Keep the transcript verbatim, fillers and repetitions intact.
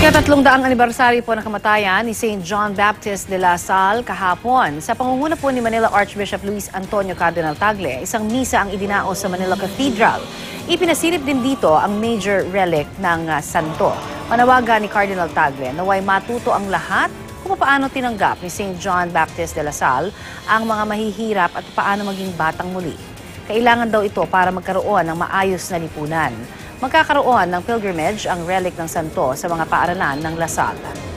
Ika-tatlong daang anibersaryo po ng kamatayan ni Saint John Baptist De La Salle kahapon. Sa pangunguna po ni Manila Archbishop Luis Antonio Cardinal Tagle, isang misa ang idinao sa Manila Cathedral. Ipinasilip din dito ang major relic ng uh, santo. Manawagan ni Cardinal Tagle naway matuto ang lahat kung paano tinanggap ni Saint John Baptist De La Salle ang mga mahihirap at paano maging batang muli. Kailangan daw ito para magkaroon ng maayos na lipunan. Magkakaroon ng pilgrimage ang relic ng santo sa mga paaralan ng La Salle.